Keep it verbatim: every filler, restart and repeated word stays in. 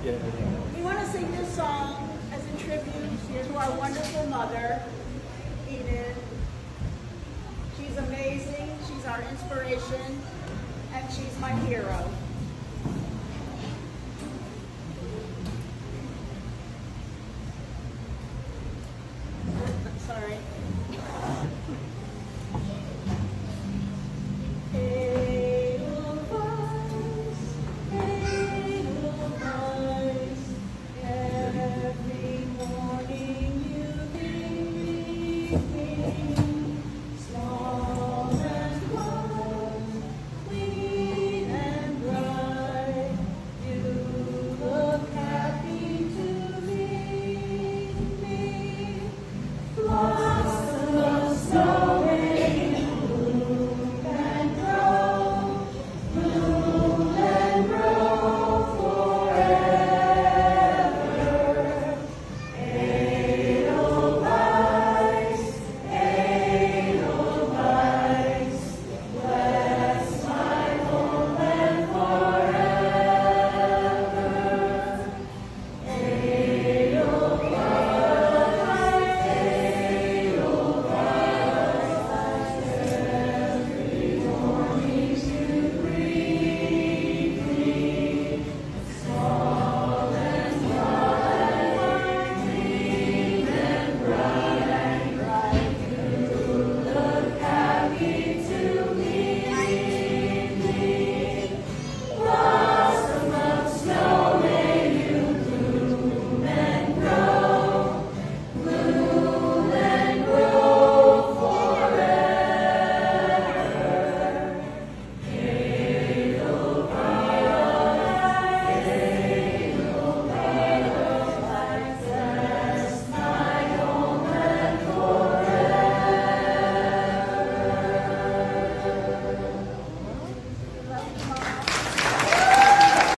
Yeah. We want to sing this song as a tribute to our wonderful mother, Enid. She's amazing, she's our inspiration, and she's my hero. Sorry. Forever.